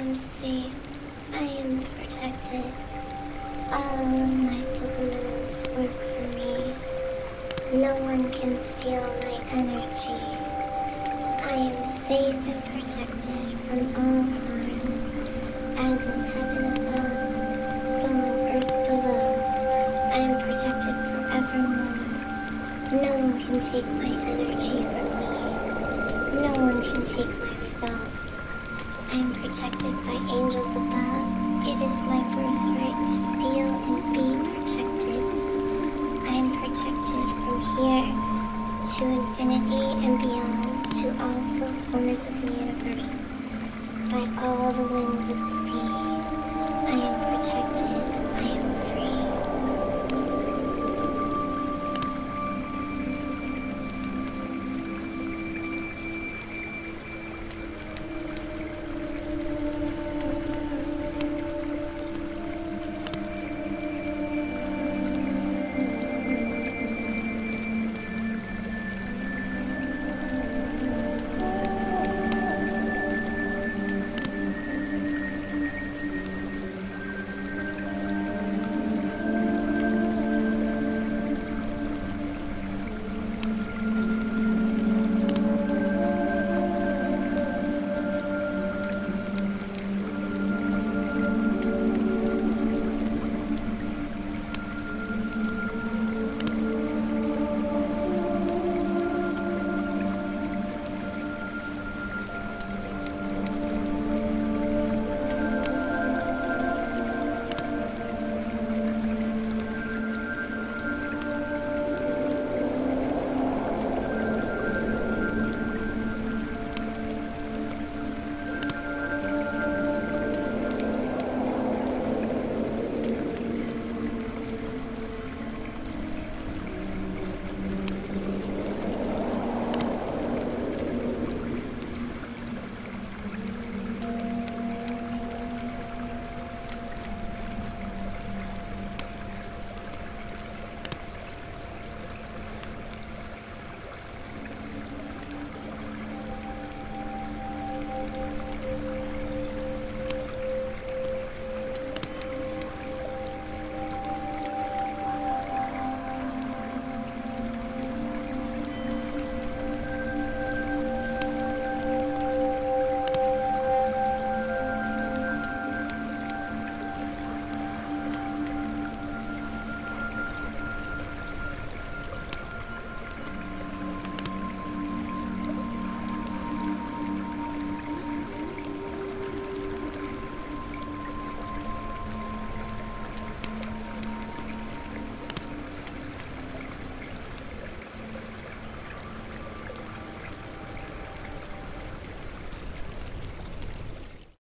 am safe. I am protected. All of my subliminals work for me. No one can steal my energy. I am safe and protected from all harm. As in heaven above, so on earth below, I am protected forevermore. No one can take my energy from me. No one can take my results. I am protected by angels above. It is my birthright to feel and be protected. I am protected from here to infinity and beyond, to all four corners of the universe, by all the winds of the sea. I am protected